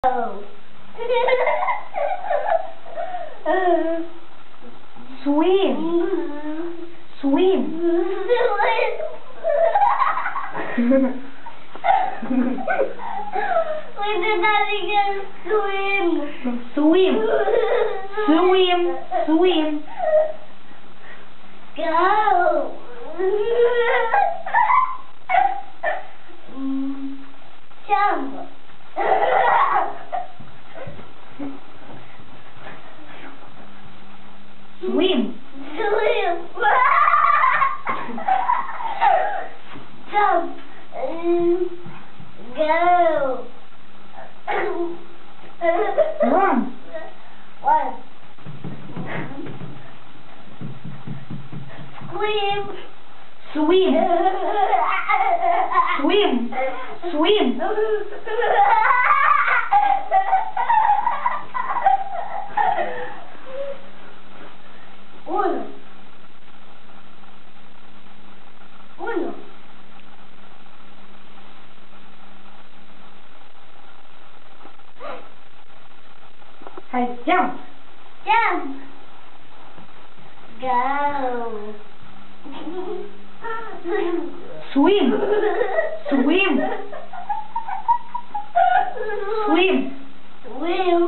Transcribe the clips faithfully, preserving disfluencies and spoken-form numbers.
Oh. Swim. Swim. We did not even swim. Swim. Swim. Swim. Go. Jump. Swim. Swim. Jump. Go. Run. One. Swim. Swim. Swim. Swim. Uno. Uno. Hey, jump. Jump. Go. Swim. Swim. Swim. Swim.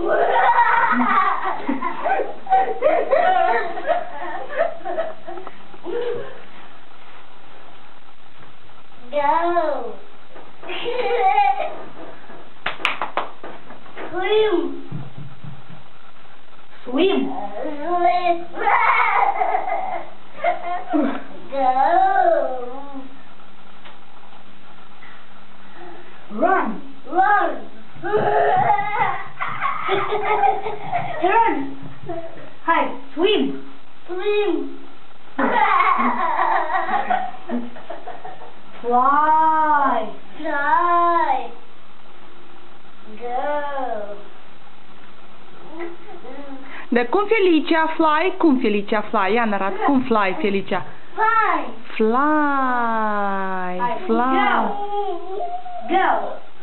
Go. Swim. Swim. Go. Run. Run. Turn. Hey, swim. Swim. Fly. Fly. Go. Dar cum Felicia fly? Cum Felicia fly? Ia ne-arată cum fly Felicia. Fly. Fly. Fly. Go. Go.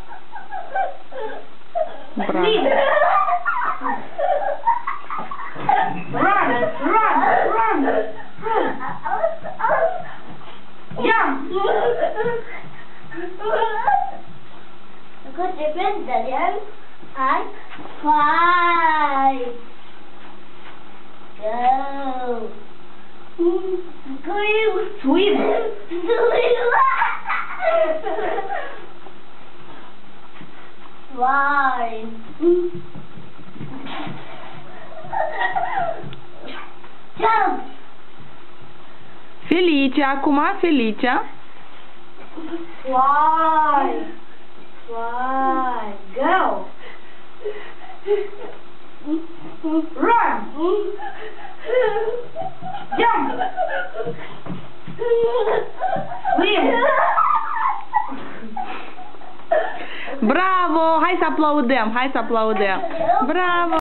Bravo. Swim. Run. Run. Run. Jump. Good difference, Daniel. And fly. Go. Swim. Swim. Fly. Jump. Felicia, acum Felicia. Fly. Fly. Go. Run. Jump. Swim. Bravo! Hai să aplaudăm, hai să aplaudăm. Bravo!